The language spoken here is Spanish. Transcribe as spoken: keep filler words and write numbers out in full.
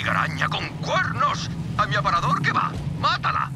migraña con cuernos! ¡A mi aparador que va! ¡Mátala!